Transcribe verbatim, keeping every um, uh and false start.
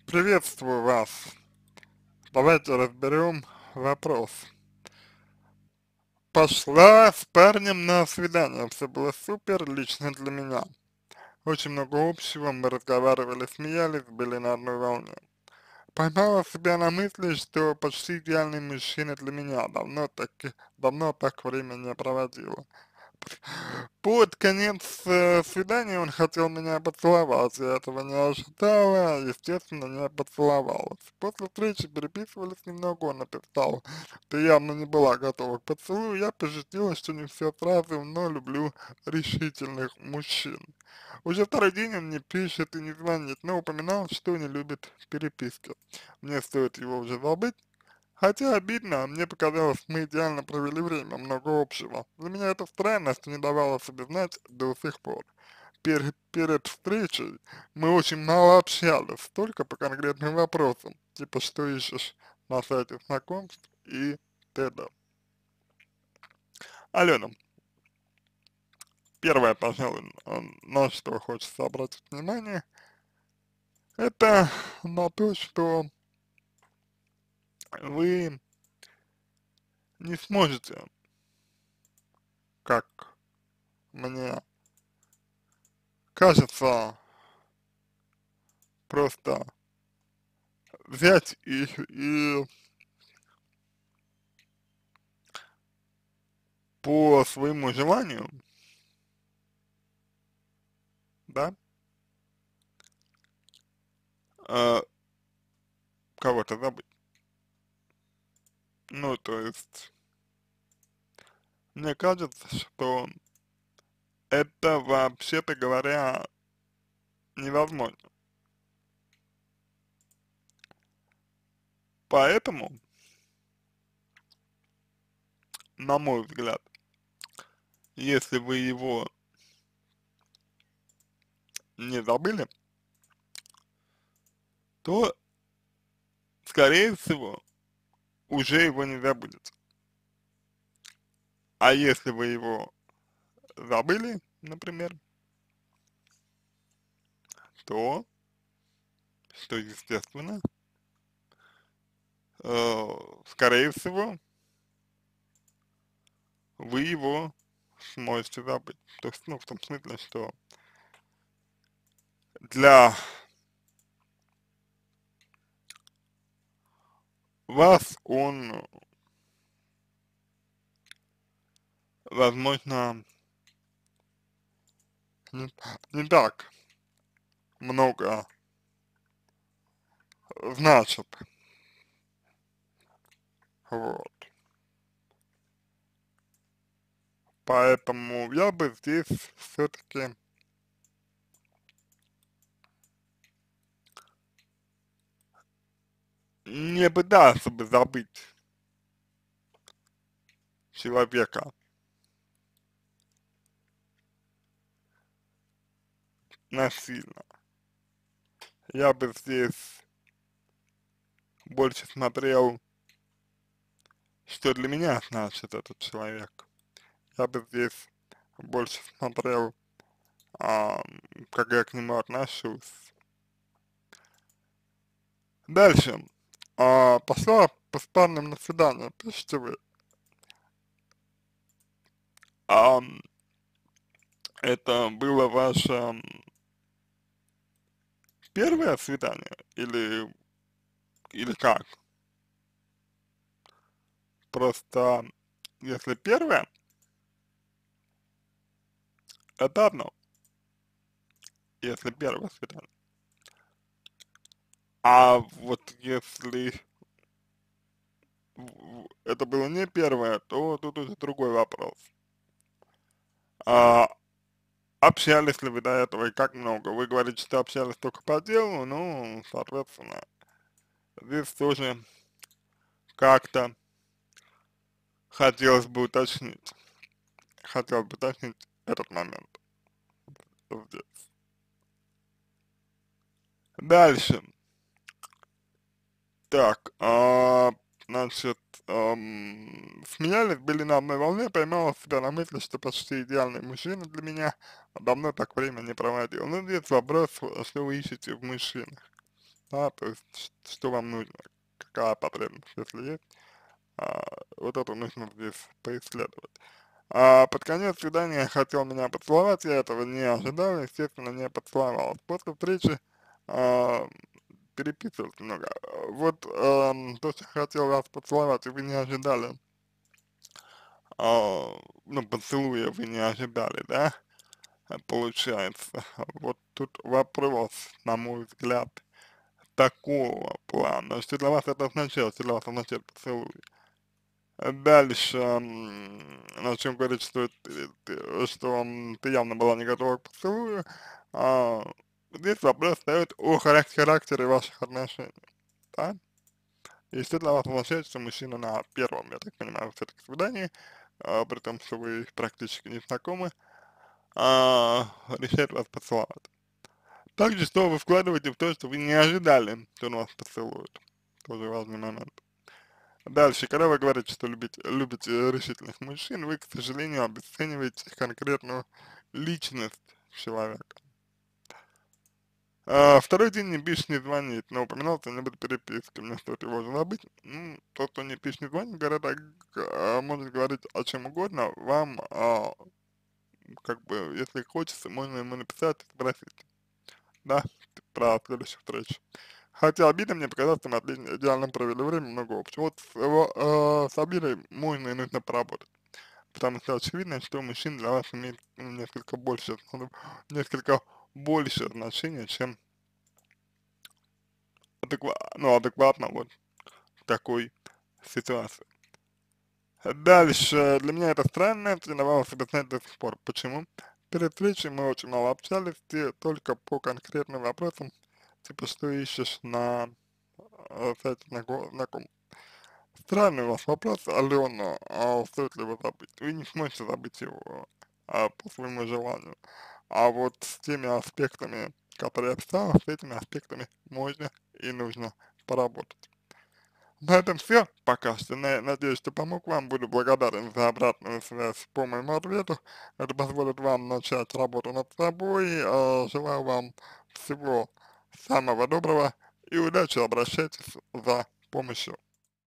Приветствую вас. Давайте разберем вопрос. Пошла с парнем на свидание. Все было супер лично для меня. Очень много общего, мы разговаривали, смеялись, были на одной волне. Поймала себя на мысли, что почти идеальный мужчина для меня. Давно так, давно так время не проводила. Под конец э, свидания он хотел меня поцеловать, я этого не ожидала, естественно, не поцеловалась. После встречи переписывались немного, он написал, ты явно не была готова к поцелую, я пошутила, что не все сразу, но люблю решительных мужчин. Уже второй день он не пишет и не звонит, но упоминал, что не любит переписки. Мне стоит его уже забыть. Хотя обидно, а мне показалось, мы идеально провели время, много общего. Для меня это странно, что не давало себе знать до сих пор. Перед, перед встречей мы очень мало общались, только по конкретным вопросам, типа что ищешь на сайте знакомств и т.д. Алена, первое, пожалуй, на что хочется обратить внимание, это на то, что вы не сможете, как мне кажется, просто взять и, и по своему желанию, да, э, кого-то забыть. Ну, то есть, мне кажется, что это вообще-то говоря невозможно. Поэтому, на мой взгляд, если вы его не забыли, то, скорее всего, уже его не забудете. А если вы его забыли, например, то, что естественно, э, скорее всего, вы его сможете забыть. То есть, ну, в том смысле, что для вас он, возможно, не, не так много значит. Вот. Поэтому я бы здесь все-таки не пытался бы забыть человека насильно. Я бы здесь больше смотрел, что для меня значит этот человек. Я бы здесь больше смотрел, а, как я к нему отношусь. Дальше. А, пошла по с парнем на свидание, пишите вы. А, это было ваше м, первое свидание или, или как? Просто если первое, это одно, если первое свидание. А вот если в- это было не первое, то тут уже другой вопрос. А, общались ли вы до этого и как много? Вы говорите, что общались только по делу, ну, соответственно, здесь тоже как-то хотелось бы уточнить, хотел бы уточнить этот момент здесь. Дальше. Так, а, значит, ам, смеялись, были на одной волне, поймала себя на мысли, что почти идеальный мужчина для меня, а давно так время не проводил. Ну, здесь вопрос, что вы ищете в мужчинах. да, то есть, ш- что вам нужно, какая потребность, если есть, а, вот это нужно здесь поисследовать. А под конец свидания хотел меня поцеловать, я этого не ожидал, естественно, не поцеловал. После встречи а, переписывались много. Вот ам, то, что хотел вас поцеловать, и вы не ожидали, а, ну, поцелуя вы не ожидали, да, а, получается. Вот тут вопрос, на мой взгляд, такого плана. Что для вас это означает, что для вас означает поцелуй? А дальше, м, начнем говорить, что ты, ты- что м, ты явно была не готова к поцелую. А, здесь вопрос встает о харак- характере ваших отношений, да? И что для вас означает, что мужчина на первом, я так понимаю, все-таки свидании, а, при том, что вы практически не знакомы, а, решает вас поцеловать. Также, что вы вкладываете в то, что вы не ожидали, что он вас поцелует. Тоже важный момент. Дальше, когда вы говорите, что любите, любите решительных мужчин, вы, к сожалению, обесцениваете конкретную личность человека. А, второй день не пишет, не звонит, но упоминался не будет переписки, мне стоит его же забыть. Ну, тот, кто не пишет, не звонит, говорят, так, а, может говорить о чем угодно, вам, а, как бы, если хочется, можно ему написать и спросить, да, про следующую встречу. Хотя обидно мне показалось, что мы отлично, идеально провели время, много общего. Вот с, его, э, с обидой можно и нужно поработать. Потому что очевидно, что мужчина для вас имеет ну, несколько больше, ну, несколько больше значения, чем адеква ну, адекватно вот в такой ситуации. Дальше, для меня это странно, тренировался объяснять до сих пор. Почему? Перед встречей мы очень мало общались, и только по конкретным вопросам, типа, что ищешь на э, сайте знако- знакомств. Странный у вас вопрос, Алена, а стоит ли его забыть? Вы не сможете забыть его а, по своему желанию. А вот с теми аспектами, которые я описал, с этими аспектами можно и нужно поработать. На этом все пока что. На- Надеюсь, что помог вам. Буду благодарен за обратную связь по моему ответу. Это позволит вам начать работу над собой. Э, Желаю вам всего самого доброго и удачи. Обращайтесь за помощью.